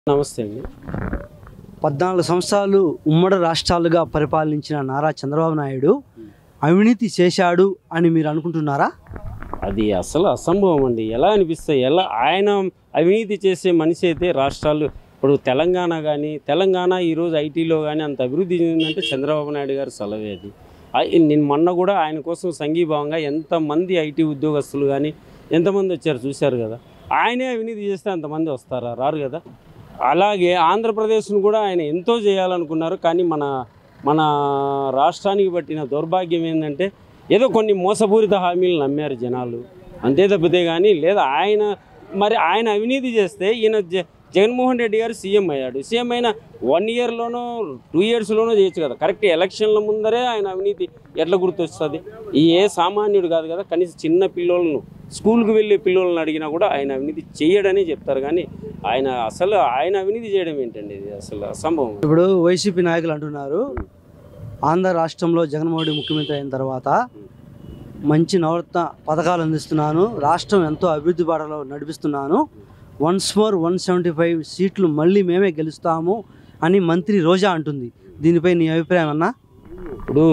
నమస్తే అండి. 14 సంవత్సరాలు ఉమ్మడి రాష్ట్రాలుగా పరిపాలించిన నారా చంద్రబాబు నాయుడు అవినీతి చేశాడు అని మీరు అనుకుంటున్నారా? అది అసలు అసంభవం అండి. ఎలా అనిపిస్తాయి? ఆయన అవినీతి చేసే మనిషి అయితే రాష్ట్రాలు ఇప్పుడు తెలంగాణ కానీ ఈరోజు ఐటీలో కానీ అంత అభివృద్ధి చెందిందంటే చంద్రబాబు నాయుడు గారు సలవే అది. నేను మొన్న కూడా ఆయన కోసం సంఘీభావంగా ఎంతమంది ఐటీ ఉద్యోగస్తులు కానీ ఎంతమంది వచ్చారు చూశారు కదా. ఆయనే అవినీతి చేస్తే అంతమంది వస్తారా? రారు కదా. అలాగే ఆంధ్రప్రదేశ్ను కూడా ఆయన ఎంతో చేయాలనుకున్నారు. కానీ మన రాష్ట్రానికి పట్టిన దౌర్భాగ్యం ఏంటంటే ఏదో కొన్ని మోసపూరిత హామీలు నమ్మారు జనాలు, అంతే తప్పితే కానీ లేదా ఆయన అవినీతి చేస్తే ఈయన జగన్మోహన్ రెడ్డి గారు సీఎం అయ్యాడు. సీఎం అయిన 1 ఇయర్లోనో 2 ఇయర్స్లోనో చేయొచ్చు కదా. కరెక్ట్ ఎలక్షన్ల ముందరే ఆయన అవినీతి ఎట్లా గుర్తొస్తుంది? ఏ సామాన్యుడు కాదు కదా. కనీసం చిన్న పిల్లలను స్కూల్కి వెళ్ళే పిల్లలను అడిగినా కూడా ఆయన అవినీతి చేయడని చెప్తారు. కానీ ఆయన అవినీతి చేయడం ఏంటండి? ఇది అసలు అసంభవం. ఇప్పుడు వైసీపీ నాయకులు అంటున్నారు, ఆంధ్ర రాష్ట్రంలో జగన్మోహన్ రెడ్డి ముఖ్యమంత్రి అయిన తర్వాత మంచి నవరత్న పథకాలు అందిస్తున్నాను, రాష్ట్రం ఎంతో అభివృద్ధి బాటలో నడిపిస్తున్నాను, వన్స్ మోర్ 175 సీట్లు మళ్ళీ మేమే గెలుస్తాము అని మంత్రి రోజా అంటుంది. దీనిపై నీ అభిప్రాయం అన్నా? ఇప్పుడు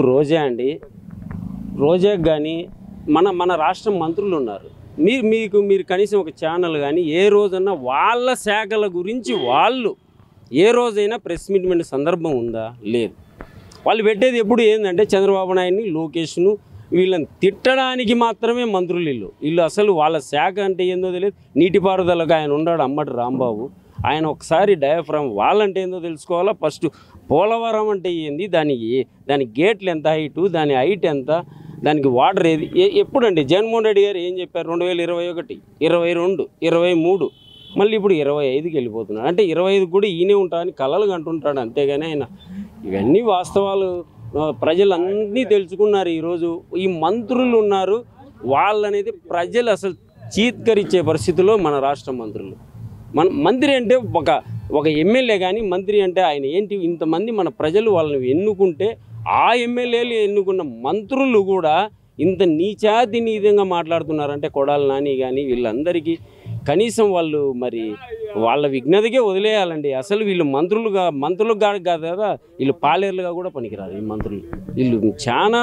రోజాకి కానీ మన రాష్ట్రం మంత్రులు ఉన్నారు. మీరు కనీసం ఒక ఛానల్ కానీ ఏ రోజన్నా వాళ్ళ శాఖల గురించి వాళ్ళు ఏ రోజైనా ప్రెస్ మీట్ పెట్టిన సందర్భం ఉందా? లేదు. వాళ్ళు పెట్టేది ఎప్పుడు ఏంటంటే చంద్రబాబు నాయుడిని, లోకేష్ను వీళ్ళని తిట్టడానికి మాత్రమే మంత్రులు. వీళ్ళు అసలు వాళ్ళ శాఖ అంటే ఏందో తెలియదు. నీటిపారుదలకు ఆయన ఉన్నాడు అమ్మటి రాంబాబు. ఆయన ఒకసారి డయాఫ్రామ్ వాళ్ళంటే ఏందో తెలుసుకోవాలా. ఫస్ట్ పోలవరం అంటే ఏంది, దాని గేట్లు ఎంత హైటు, దాని హైట్ ఎంత, దానికి వాటర్ ఏది, ఎప్పుడండి జగన్మోహన్ రెడ్డి గారు ఏం చెప్పారు? 2021, 22, 23 మళ్ళీ ఇప్పుడు 25కి వెళ్ళిపోతున్నాడు. అంటే 25 కూడా ఈయనే ఉంటాడని కలలు కంటుంటాడు. అంతేగాని ఆయన ఇవన్నీ వాస్తవాలు ప్రజలన్నీ తెలుసుకున్నారు. ఈరోజు ఈ మంత్రులు ఉన్నారు, వాళ్ళనేది ప్రజలు అసలు చీత్కరించే పరిస్థితిలో మన రాష్ట్ర మంత్రులు. మంత్రి అంటే ఒక ఎమ్మెల్యే కానీ మంత్రి అంటే ఆయన ఏంటి? ఇంతమంది మన ప్రజలు వాళ్ళని ఎన్నుకుంటే ఆ ఎమ్మెల్యేలు ఎన్నుకున్న మంత్రులు కూడా ఇంత నీచాతినీతంగా మాట్లాడుతున్నారంటే కొడాలి నాని కానీ వీళ్ళందరికీ కనీసం వాళ్ళు మరి వాళ్ళ విఘ్నతకే వదిలేయాలండి. అసలు వీళ్ళు మంత్రులు కాదు కదా, వీళ్ళు పాలేర్లుగా కూడా పనికిరాదు. ఈ మంత్రులు వీళ్ళు చాలా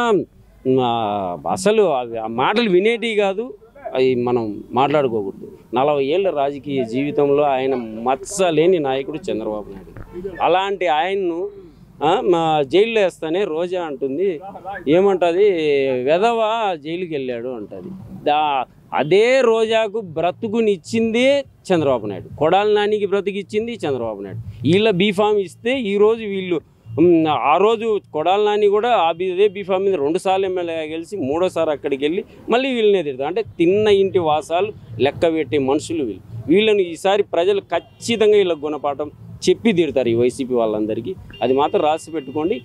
అసలు ఆ మాటలు వినేటివి కాదు, అవి మనం మాట్లాడుకోకూడదు. 40 ఏళ్ళ రాజకీయ జీవితంలో ఆయన మత్స లేని నాయకుడు చంద్రబాబు నాయుడు. అలాంటి ఆయన్ను జైల్లో వేస్తానే రోజా అంటుంది, ఏమంటుంది, వెధవ జైలుకి వెళ్ళాడు అంటుంది. అదే రోజాకు బ్రతుకునిచ్చింది చంద్రబాబు నాయుడు, కొడాలి నానికి బ్రతుకిచ్చింది చంద్రబాబు నాయుడు. వీళ్ళ బీఫామ్ ఇస్తే ఈరోజు వీళ్ళు ఆ రోజు కొడాలి నాని కూడా అదే బీఫామ్ మీద 2 సార్లు ఎమ్మెల్యేగా గెలిచి 3వ సారి అక్కడికి వెళ్ళి మళ్ళీ వీళ్ళనే తిడతారు. అంటే తిన్న ఇంటి వాసాలు లెక్క పెట్టే మనుషులు వీళ్ళని ఈసారి ప్రజలు ఖచ్చితంగా వీళ్ళకి గుణపాఠం చెప్పి తిడతారు ఈ వైసీపీ వాళ్ళందరికీ. అది మాత్రం రాసి పెట్టుకోండి.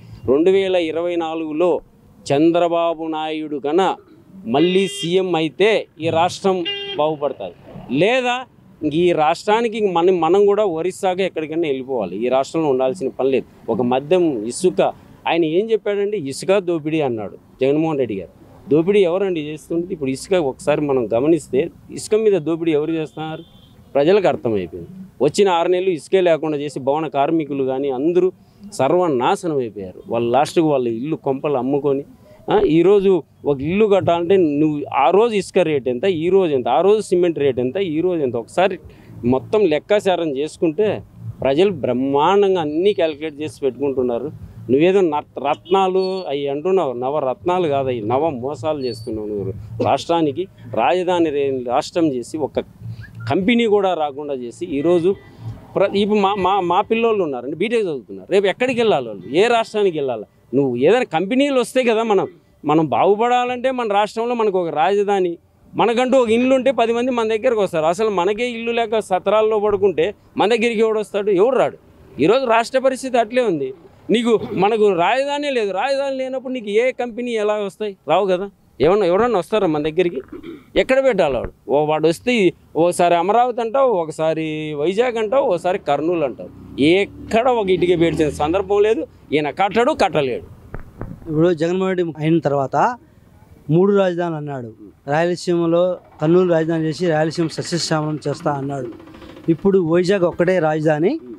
2024లో చంద్రబాబు నాయుడు కన్నా మళ్ళీ సీఎం అయితే ఈ రాష్ట్రం బాగుపడుతుంది. లేదా ఈ రాష్ట్రానికి మనం కూడా ఒరిస్సాగా ఎక్కడికైనా వెళ్ళిపోవాలి. ఈ రాష్ట్రంలో ఉండాల్సిన పని లేదు. ఒక మద్యం, ఇసుక, ఆయన ఏం చెప్పాడండి? ఇసుక దోపిడీ అన్నాడు జగన్మోహన్ రెడ్డి గారు. దోపిడీ ఎవరండి చేస్తుంది? ఇప్పుడు ఇసుక ఒకసారి మనం గమనిస్తే ఇసుక మీద దోపిడీ ఎవరు చేస్తున్నారు? ప్రజలకు అర్థమైపోయింది. వచ్చిన 6 నెలలు ఇసుకే లేకుండా చేసి భవన కార్మికులు కానీ అందరూ సర్వనాశనం అయిపోయారు. వాళ్ళు లాస్ట్కు వాళ్ళ ఇల్లు కొంపలు అమ్ముకొని ఈరోజు ఒక ఇల్లు కట్టాలంటే నువ్వు ఆ రోజు ఇసుక రేట్ ఎంత, ఈ రోజు ఎంత, ఆ రోజు సిమెంట్ రేట్ ఎంత, ఈ రోజు ఎంత, ఒకసారి మొత్తం లెక్కాచారం చేసుకుంటే ప్రజలు బ్రహ్మాండంగా అన్నీ క్యాలిక్యులేట్ చేసి పెట్టుకుంటున్నారు. నువ్వేదో రత్నాలు అవి అంటున్నావు, నవరత్నాలు కాదు, అవి నవ మోసాలు చేస్తున్నావు. నువ్వు రాష్ట్రానికి రాజధాని రాష్ట్రం చేసి ఒక కంపెనీ కూడా రాకుండా చేసి ఈరోజు ఇప్పుడు మా పిల్లోళ్ళు ఉన్నారండి, బీటెక్ చదువుతున్నారు. రేపు ఎక్కడికి వెళ్ళాలి వాళ్ళు? ఏ రాష్ట్రానికి వెళ్ళాలి? నువ్వు ఏదైనా కంపెనీలు వస్తే కదా మనం బాగుపడాలంటే మన రాష్ట్రంలో మనకు ఒక రాజధాని, మనకంటూ ఒక ఇల్లు ఉంటే 10 మంది మన దగ్గరకు వస్తారు. అసలు మనకే ఇల్లు లేక సత్రాల్లో పడుకుంటే మన దగ్గరికి ఎవడు వస్తాడు? ఎవడు రాడు. ఈరోజు రాష్ట్ర పరిస్థితి అట్లే ఉంది. మనకు రాజధాని లేదు. రాజధాని లేనప్పుడు నీకు ఏ కంపెనీ ఎలా వస్తాయి? రావు కదా. ఎవరన్నా వస్తారా మన దగ్గరికి? ఎక్కడ పెట్టాలి వాడు? వాడు వస్తే ఓసారి అమరావతి అంటావు, ఒకసారి వైజాగ్ అంటావు, ఓసారి కర్నూలు అంటావు. ఎక్కడ ఒక ఇటుక పేర్చిన సందర్భం లేదు. ఈయన కట్టలేడు. ఇప్పుడు జగన్మోహన్ రెడ్డి అయిన తర్వాత 3 రాజధానులు అన్నాడు. రాయలసీమలో కర్నూలు రాజధాని చేసి రాయలసీమ సస్యశ్యామలం చేస్తా అన్నాడు. ఇప్పుడు వైజాగ్ ఒక్కటే రాజధాని,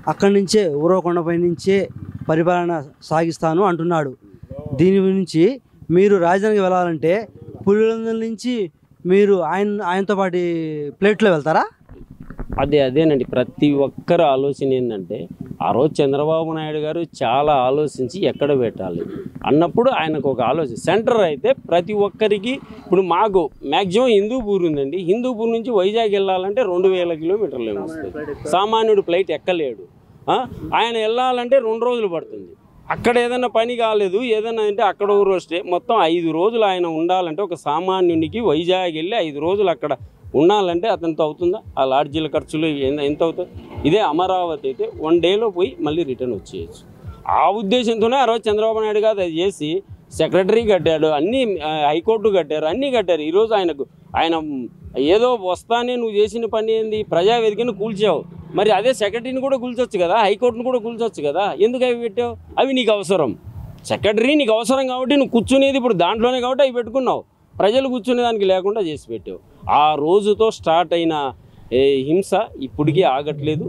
అక్కడి నుంచే ఊరవకొండపై నుంచే పరిపాలన సాగిస్తాను అంటున్నాడు. దీని గురించి మీరు రాజధానికి వెళ్ళాలంటే పులివెందుల నుంచి మీరు ఆయనతో పాటు ప్లేట్లో వెళ్తారా? అదేనండి ప్రతి ఒక్కరు ఆలోచన ఏంటంటే ఆ రోజు చంద్రబాబు నాయుడు గారు చాలా ఆలోచించి ఎక్కడ పెట్టాలి అన్నప్పుడు ఆయనకు ఒక ఆలోచన. సెంటర్ అయితే ప్రతి ఒక్కరికి ఇప్పుడు మాకు మ్యాక్సిమం హిందూపూర్ ఉందండి. హిందూపూర్ నుంచి వైజాగ్ వెళ్ళాలంటే 2000 కిలోమీటర్లు వస్తుంది. సామాన్యుడు ఫ్లైట్ ఎక్కలేడు. ఆయన వెళ్ళాలంటే 2 రోజులు పడుతుంది. అక్కడ ఏదైనా పని కాలేదు ఏదైనా అంటే అక్కడ ఒక రోజు స్టే, మొత్తం 5 రోజులు ఆయన ఉండాలంటే ఒక సామాన్యునికి వైజాగ్ వెళ్ళి 5 రోజులు అక్కడ ఉండాలంటే అతనితో అవుతుందా? ఆ లాడ్జీల ఖర్చులు ఎంత అవుతుంది? ఇదే అమరావతి అయితే 1 డేలో పోయి మళ్ళీ రిటర్న్ వచ్చేయచ్చు. ఆ ఉద్దేశంతోనే ఆ రోజు చంద్రబాబు నాయుడు గారు అది చేసి సెక్రటరీ కట్టాడు, అన్నీ హైకోర్టు కట్టారు, అన్నీ కట్టారు. ఈరోజు ఆయన ఏదో వస్తానే నువ్వు చేసిన పని ఏంది? ప్రజావేదికను కూల్చావు. మరి అదే సెక్రటరీని కూడా కూల్చొచ్చు కదా, హైకోర్టును కూడా కూల్చొచ్చు కదా. ఎందుకు అవి పెట్టావు? అవి నీకు అవసరం. సెక్రటరీ నీకు అవసరం కాబట్టి నువ్వు కూర్చునేది ఇప్పుడు దాంట్లోనే కాబట్టి అవి పెట్టుకున్నావు. ప్రజలు కూర్చునేదానికి లేకుండా చేసి పెట్టావు. ఆ రోజుతో స్టార్ట్ అయిన హింస ఇప్పటికీ ఆగట్లేదు.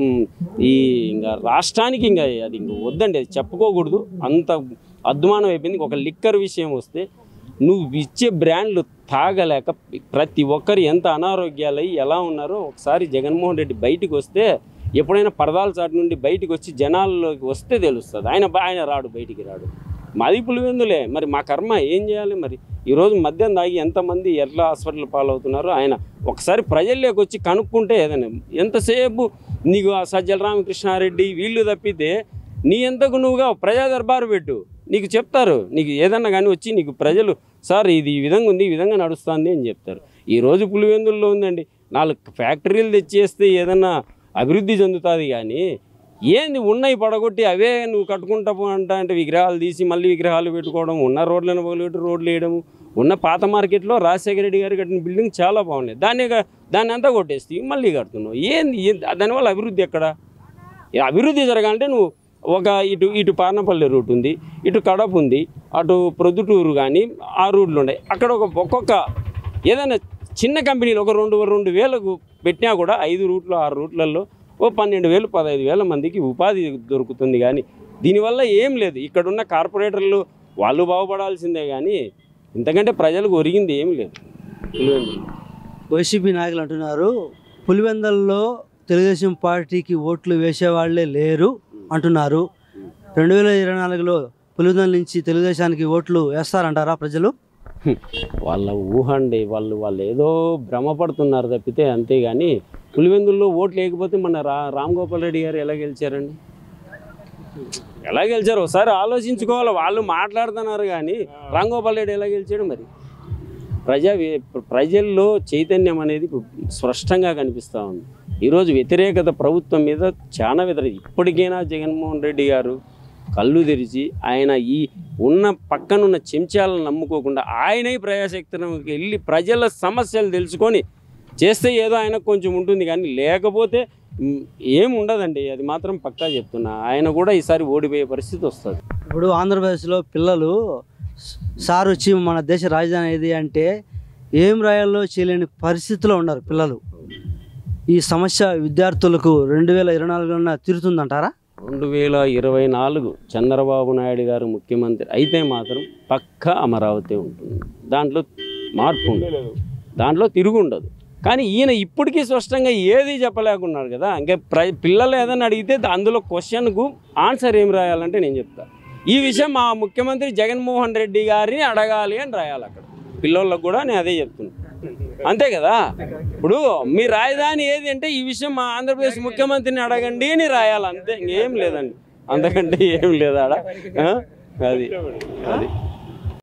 ఇంకా రాష్ట్రానికి ఇంకా అది ఇంక వద్దండి, అది చెప్పుకోకూడదు, అంత అద్మానం అయిపోయింది. ఒక లిక్కర్ విషయం వస్తే నువ్వు ఇచ్చే బ్రాండ్లు తాగలేక ప్రతి ఒక్కరు ఎంత అనారోగ్యాలయ్యి ఎలా ఉన్నారో ఒకసారి జగన్మోహన్ రెడ్డి బయటికి వస్తే, ఎప్పుడైనా పరదాల చాటు నుండి బయటికి వచ్చి జనాల్లోకి వస్తే తెలుస్తుంది. ఆయన రాడు, బయటికి రాడు. మాది పులివెందులే, మరి మా కర్మ ఏం చేయాలి? మరి ఈరోజు మద్యం తాగి ఎంతమంది ఎట్లా హాస్పిటల్ పాలవుతున్నారో ఆయన ఒకసారి ప్రజల్లోకి వచ్చి కనుక్కుంటే ఏదైనా ఎంతసేపు నీకు ఆ సజ్జల రామకృష్ణారెడ్డి వీళ్ళు తప్పితే నీ ఎంతకు నువ్వుగా ప్రజా దర్బారు పెట్టు, నీకు చెప్తారు. నీకు ఏదన్నా కానీ వచ్చి నీకు ప్రజలు సార్ ఇది ఈ విధంగా ఉంది, ఈ విధంగా నడుస్తుంది అని చెప్తారు. ఈరోజు పులివెందుల్లో ఉందండి 4 ఫ్యాక్టరీలు తెచ్చేస్తే ఏదన్నా అభివృద్ధి చెందుతుంది. కానీ ఏంది ఉన్నాయి పడగొట్టి అవే నువ్వు కట్టుకుంటావు అంటే విగ్రహాలు తీసి మళ్ళీ విగ్రహాలు పెట్టుకోవడం, ఉన్న రోడ్లను పగలగొట్టి రోడ్లు వేయడము. ఉన్న పాత మార్కెట్లో రాజశేఖర రెడ్డి గారు కట్టిన బిల్డింగ్ చాలా బాగున్నాయి, దాన్ని అంతా కొట్టేస్తే మళ్ళీ కడుతున్నావు. ఏంది దానివల్ల అభివృద్ధి ఎక్కడ? అభివృద్ధి జరగాలంటే నువ్వు ఒక ఇటు పార్నపల్లి రూట్ ఉంది, ఇటు కడప ఉంది, అటు ప్రొద్దుటూరు కానీ ఆ రూట్లు ఉన్నాయి. అక్కడ ఒక్కొక్క ఏదైనా చిన్న కంపెనీలు ఒక 2,000 పెట్టినా కూడా 5 రూట్లు 6 రూట్లలో 12,000 15,000 మందికి ఉపాధి దొరుకుతుంది. కానీ దీనివల్ల ఏం లేదు. ఇక్కడున్న కార్పొరేటర్లు వాళ్ళు బాగుపడాల్సిందే కానీ ఇంతకంటే ప్రజలకు ఒరిగింది ఏం లేదు. వైసీపీ నాయకులు అంటున్నారు పులివెందుల్లో తెలుగుదేశం పార్టీకి ఓట్లు వేసేవాళ్లే లేరు అంటున్నారు. 2024లో పులివెందుల నుంచి తెలుగుదేశానికి ఓట్లు వేస్తారంటారా ప్రజలు? వాళ్ళ ఊహ అండి, వాళ్ళు ఏదో భ్రమపడుతున్నారు తప్పితే. అంతేగాని పులివెందుల్లో ఓట్లు లేకపోతే మన రామ్ గోపాల్ రెడ్డి గారు ఎలా గెలిచారండి? ఎలా గెలిచారు ఒకసారి ఆలోచించుకోవాలి. వాళ్ళు మాట్లాడుతున్నారు కానీ రామ్ గోపాల్ రెడ్డి ఎలా గెలిచాడు? మరి ప్రజల్లో చైతన్యం అనేది స్పష్టంగా కనిపిస్తూ ఉంది. ఈరోజు వ్యతిరేకత ప్రభుత్వం మీద చాలా ఇప్పటికైనా జగన్మోహన్ రెడ్డి గారు కళ్ళు తెరిచి ఆయన ఈ పక్కనున్న చెంచాలను నమ్ముకోకుండా ఆయనే ప్రజాశక్తికి వెళ్ళి ప్రజల సమస్యలు తెలుసుకొని చేస్తే ఏదో ఆయనకు కొంచెం ఉంటుంది. కానీ లేకపోతే ఏం ఉండదండి, అది మాత్రం పక్కా చెప్తున్నా. ఆయన కూడా ఈసారి ఓడిపోయే పరిస్థితి వస్తుంది. ఇప్పుడు ఆంధ్రప్రదేశ్లో పిల్లలు సార్ వచ్చి మన దేశ రాజధాని ఏది అంటే ఏం రాయాలో చేయలేని పరిస్థితిలో ఉన్నారు పిల్లలు. ఈ సమస్య విద్యార్థులకు 2024 తీరుతుందంటారా? 2024 చంద్రబాబు నాయుడు గారు ముఖ్యమంత్రి అయితే మాత్రం పక్కా అమరావతి ఉంటుంది. దాంట్లో మార్పు ఉండదు, దాంట్లో తిరుగు ఉండదు. కానీ ఈయన ఇప్పటికీ స్పష్టంగా ఏది చెప్పలేకున్నాడు కదా. ఇంకా పిల్లలు ఏదైనా అడిగితే అందులో క్వశ్చన్కు ఆన్సర్ ఏం రాయాలంటే నేను చెప్తాను. ఈ విషయం మా ముఖ్యమంత్రి జగన్మోహన్ రెడ్డి గారిని అడగాలి అని రాయాలి అక్కడ పిల్లలకు కూడా. నేను అదే చెప్తున్నాను, అంతే కదా. ఇప్పుడు మీ రాజధాని ఏది అంటే ఈ విషయం మా ఆంధ్రప్రదేశ్ ముఖ్యమంత్రిని అడగండి అని రాయాలి, అంతే. ఇంకేం లేదండి, అంతకంటే ఏం లేదా అది.